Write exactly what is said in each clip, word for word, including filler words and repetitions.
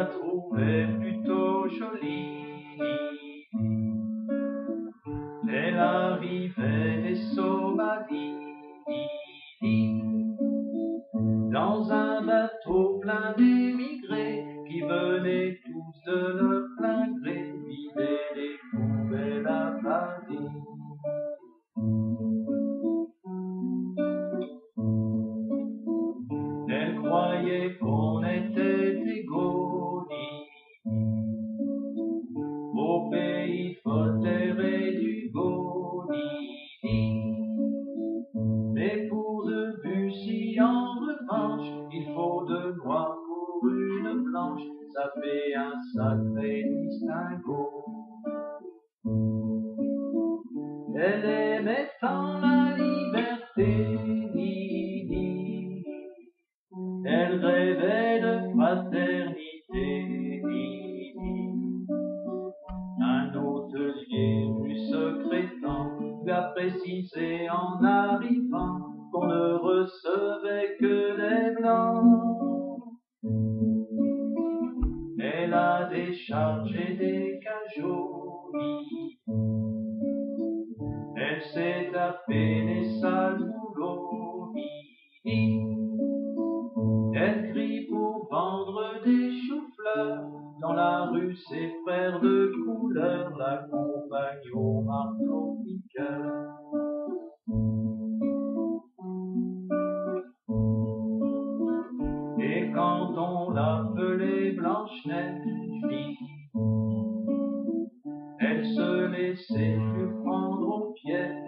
la trouvait plutôt jolie. Elle arrivait des Somalies dans un bateau plein d'émigrés qui venaient tous de leur plein gré vider les poubelles à Paris. Elle croyait qu'on était égaux au pays Voltaire et d'Hugo. Mais pour Debussy, en revanche, il faut deux noirs pour une blanche, ça fait un sacré distinguo. Elle aimait tant la liberté, elle rêvait de fraternité. Un hôtelier rue Secrétan lui a précisé en arrivant qu'on ne recevait que des blancs. Elle a déchargé des cajots, elle s'est tapé des sales boulots. Elle crie pour vendre des choux-fleurs dans la rue, ses frères de couleur l'accompagnent au marteau-piqueur. Et quand on l'appelait Blanche-Neige, elle se laissait plus prendre au piège.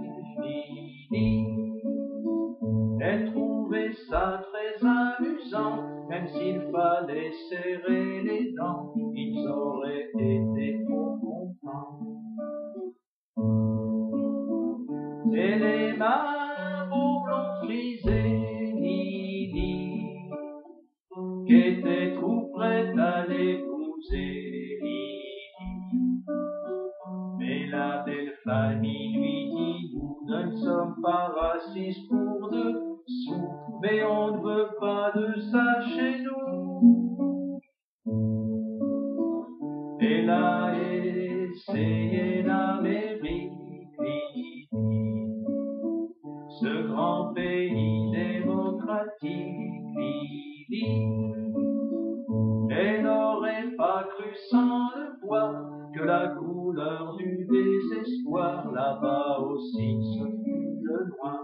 Elle trouvait ça très amusant, même s'il fallait serrer les dents, ils auraient été trop contents. Et les marauds blonds frisés, qui étaient tout prêts à l'épouser. Mais la belle famille lui dit, nous ne sommes pas racistes pour dessous, mais on ne veut pas de ça chez nous. Elle a essayé l'Amérique, ce grand pays démocratique. Elle n'aurait pas cru sans le voir que la couleur du désespoir là-bas aussi ce fut le noir.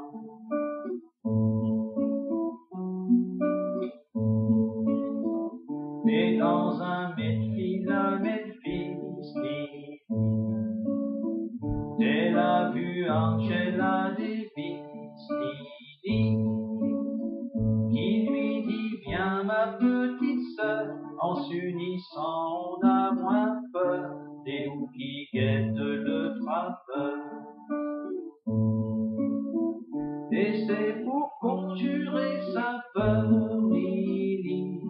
Et dans un Memphis, à Memphis, elle a vu Angela Davis qui lui dit, viens ma petite sœur, en s'unissant on a moins peur des loups qui guettent le frappeur. Et c'est pour conjurer sa peur, Lily,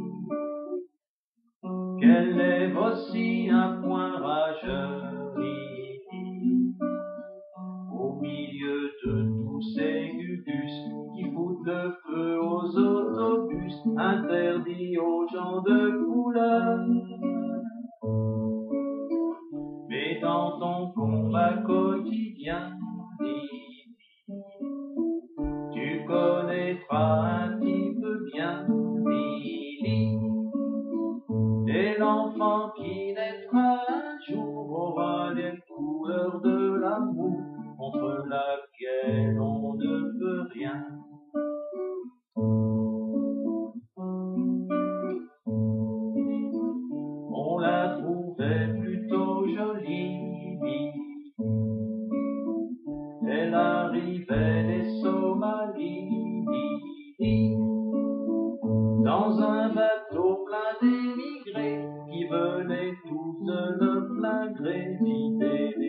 qu'elle lève aussi un point rageur, Lily, au milieu de tous ces gugus qui foutent le feu aux autobus interdits aux gens de couleur. Mais dans ton combat quotidien, tu connaîtras un petit peu bien, Lily, et l'enfant qui naîtra un jour aura les couleurs de l'amour contre laquelle on ne peut rien. On la trouvait plutôt jolie, elle arrivait des Somalies dans un bateau plein d'émigrés qui venaient tous de leur plein gré vider